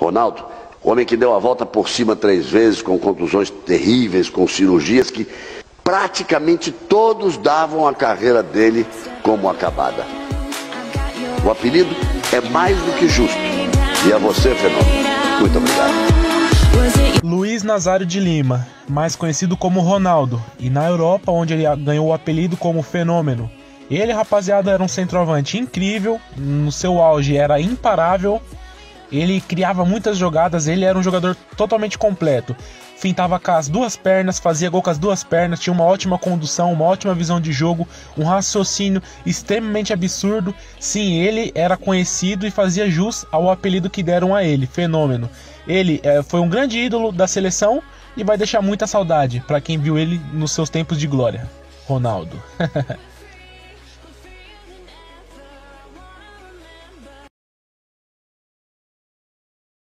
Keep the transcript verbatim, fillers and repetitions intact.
Ronaldo, homem que deu a volta por cima três vezes, com contusões terríveis, com cirurgias que praticamente todos davam a carreira dele como acabada. O apelido é mais do que justo. E a você, Fenômeno, muito obrigado. Luiz Nazário de Lima, mais conhecido como Ronaldo, e na Europa, onde ele ganhou o apelido como Fenômeno. Ele, rapaziada, era um centroavante incrível, no seu auge era imparável, ele criava muitas jogadas, ele era um jogador totalmente completo. Fintava com as duas pernas, fazia gol com as duas pernas, tinha uma ótima condução, uma ótima visão de jogo, um raciocínio extremamente absurdo. Sim, ele era conhecido e fazia jus ao apelido que deram a ele, Fenômeno. Ele é, foi um grande ídolo da seleção e vai deixar muita saudade para quem viu ele nos seus tempos de glória. Ronaldo.